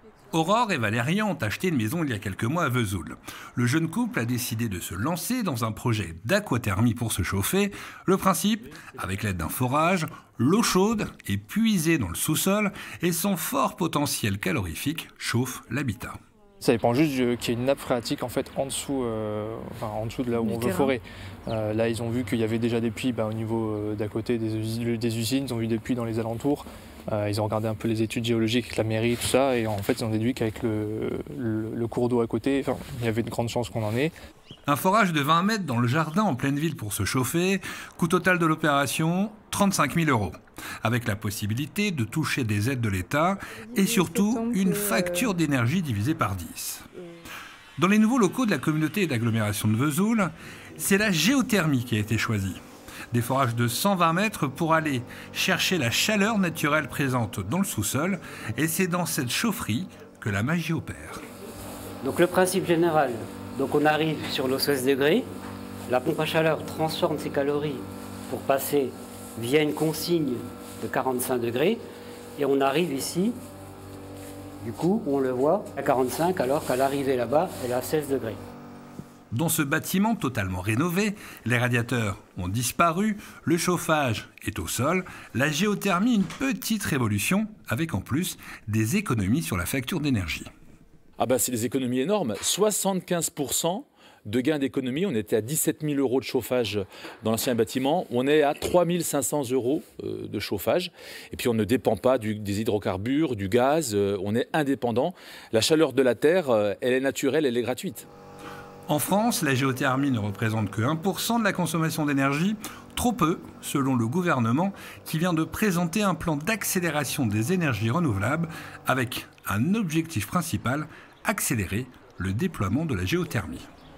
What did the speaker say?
Aurore et Valérian ont acheté une maison il y a quelques mois à Vesoul. Le jeune couple a décidé de se lancer dans un projet d'aquathermie pour se chauffer. Le principe, avec l'aide d'un forage, l'eau chaude est puisée dans le sous-sol et son fort potentiel calorifique chauffe l'habitat. Ça dépend juste qu'il y ait une nappe phréatique en fait en dessous de là où on veut forer. Là, ils ont vu qu'il y avait déjà des puits au niveau d'à côté des usines, ils ont vu des puits dans les alentours. Ils ont regardé un peu les études géologiques avec la mairie, tout ça, et en fait, ils ont déduit qu'avec le cours d'eau à côté, il y avait de grandes chances qu'on en ait. Un forage de 20 mètres dans le jardin en pleine ville pour se chauffer, coût total de l'opération, 35 000 €. Avec la possibilité de toucher des aides de l'État et surtout une facture d'énergie divisée par 10. Dans les nouveaux locaux de la communauté d'agglomération de Vesoul, c'est la géothermie qui a été choisie. Des forages de 120 mètres pour aller chercher la chaleur naturelle présente dans le sous-sol. Et c'est dans cette chaufferie que la magie opère. Donc le principe général, donc on arrive sur l'eau 16 degrés. La pompe à chaleur transforme ces calories pour passer via une consigne de 45 degrés. Et on arrive ici, du coup on le voit à 45 alors qu'à l'arrivée là-bas, elle est à 16 degrés. Dans ce bâtiment totalement rénové, les radiateurs ont disparu, le chauffage est au sol, la géothermie une petite révolution, avec en plus des économies sur la facture d'énergie. C'est des économies énormes, 75% de gains d'économie. On était à 17 000 € de chauffage dans l'ancien bâtiment, on est à 3 500 € de chauffage. Et puis on ne dépend pas des hydrocarbures, du gaz, on est indépendant. La chaleur de la terre, elle est naturelle, elle est gratuite. En France, la géothermie ne représente que 1% de la consommation d'énergie, trop peu, selon le gouvernement, qui vient de présenter un plan d'accélération des énergies renouvelables avec un objectif principal, accélérer le déploiement de la géothermie.